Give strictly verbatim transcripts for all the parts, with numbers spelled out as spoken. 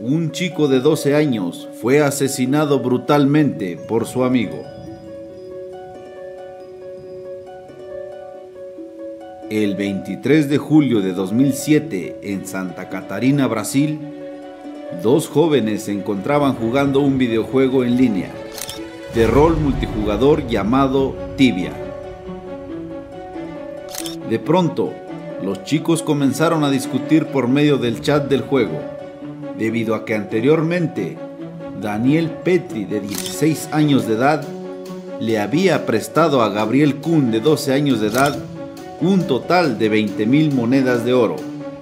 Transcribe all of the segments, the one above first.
un chico de doce años fue asesinado brutalmente por su amigo. El veintitrés de julio de dos mil siete, en Santa Catarina, Brasil, dos jóvenes se encontraban jugando un videojuego en línea de rol multijugador llamado Tibia. De pronto, los chicos comenzaron a discutir por medio del chat del juego, debido a que anteriormente Daniel Petri, de dieciséis años de edad, le había prestado a Gabriel Kuhn, de doce años de edad, un total de veinte mil monedas de oro.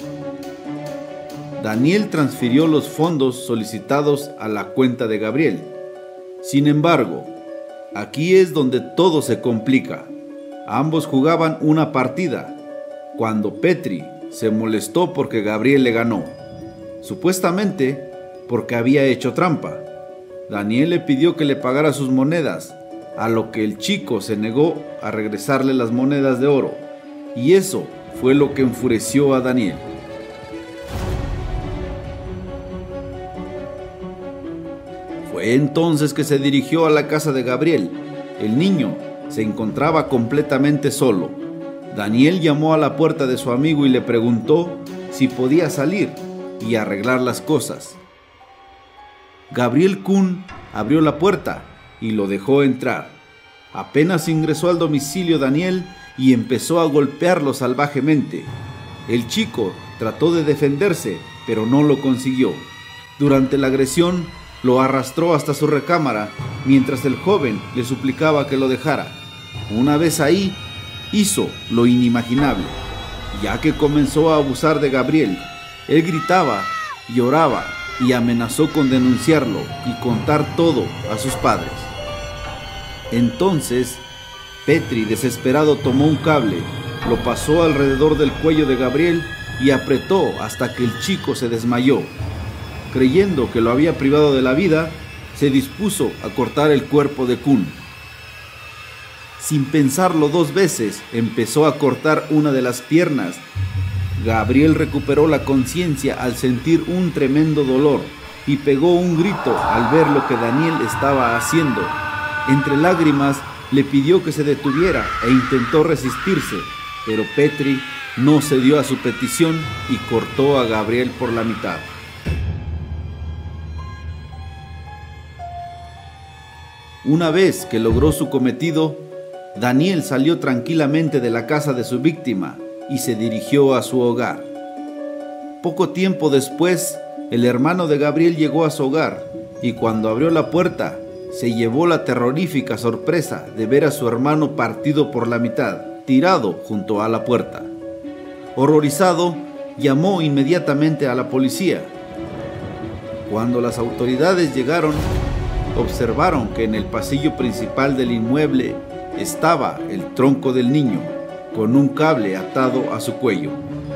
Daniel transfirió los fondos solicitados a la cuenta de Gabriel. Sin embargo, aquí es donde todo se complica. Ambos jugaban una partida, cuando Petri se molestó porque Gabriel le ganó, supuestamente porque había hecho trampa. Daniel le pidió que le pagara sus monedas, a lo que el chico se negó a regresarle las monedas de oro, y eso fue lo que enfureció a Daniel. Fue entonces que se dirigió a la casa de Gabriel. El niño se encontraba completamente solo. Daniel llamó a la puerta de su amigo y le preguntó si podía salir y arreglar las cosas. Gabriel Kuhn abrió la puerta y lo dejó entrar. Apenas ingresó al domicilio Daniel y empezó a golpearlo salvajemente. El chico trató de defenderse, pero no lo consiguió. Durante la agresión, lo arrastró hasta su recámara, mientras el joven le suplicaba que lo dejara. Una vez ahí, hizo lo inimaginable, ya que comenzó a abusar de Gabriel. Él gritaba, lloraba y amenazó con denunciarlo y contar todo a sus padres. Entonces, Petri, desesperado, tomó un cable, lo pasó alrededor del cuello de Gabriel y apretó hasta que el chico se desmayó. Creyendo que lo había privado de la vida, se dispuso a cortar el cuerpo de Kuhn. Sin pensarlo dos veces, empezó a cortar una de las piernas. Gabriel recuperó la conciencia al sentir un tremendo dolor y pegó un grito al ver lo que Daniel estaba haciendo. Entre lágrimas, le pidió que se detuviera e intentó resistirse, pero Petri no cedió a su petición y cortó a Gabriel por la mitad. Una vez que logró su cometido, Daniel salió tranquilamente de la casa de su víctima y se dirigió a su hogar. Poco tiempo después, el hermano de Gabriel llegó a su hogar y cuando abrió la puerta, se llevó la terrorífica sorpresa de ver a su hermano partido por la mitad, tirado junto a la puerta. Horrorizado, llamó inmediatamente a la policía. Cuando las autoridades llegaron, observaron que en el pasillo principal del inmueble estaba el tronco del niño, con un cable atado a su cuello.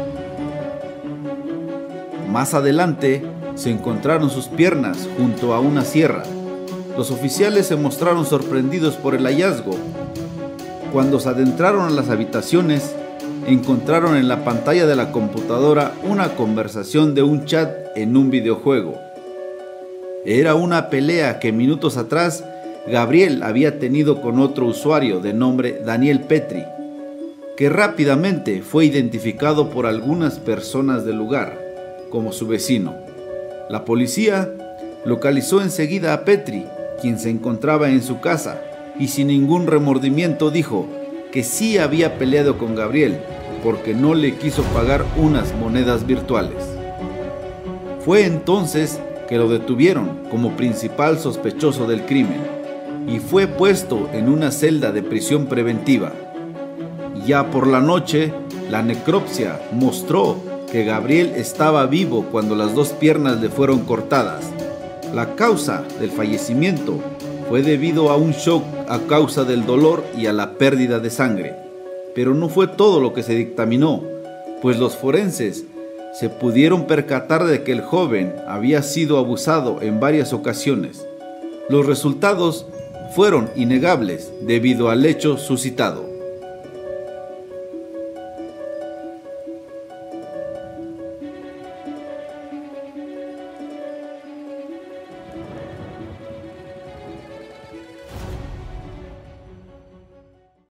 Más adelante se encontraron sus piernas junto a una sierra. Los oficiales se mostraron sorprendidos por el hallazgo. Cuando se adentraron a las habitaciones, encontraron en la pantalla de la computadora una conversación de un chat en un videojuego. Era una pelea que minutos atrás Gabriel había tenido con otro usuario de nombre Daniel Petri, que rápidamente fue identificado por algunas personas del lugar como su vecino. La policía localizó enseguida a Petri, quien se encontraba en su casa, y sin ningún remordimiento dijo que sí había peleado con Gabriel porque no le quiso pagar unas monedas virtuales. Fue entonces que lo detuvieron como principal sospechoso del crimen y fue puesto en una celda de prisión preventiva. Ya por la noche, la necropsia mostró que Gabriel estaba vivo cuando las dos piernas le fueron cortadas. La causa del fallecimiento fue debido a un shock a causa del dolor y a la pérdida de sangre. Pero no fue todo lo que se dictaminó, pues los forenses se pudieron percatar de que el joven había sido abusado en varias ocasiones. Los resultados fueron innegables debido al hecho suscitado.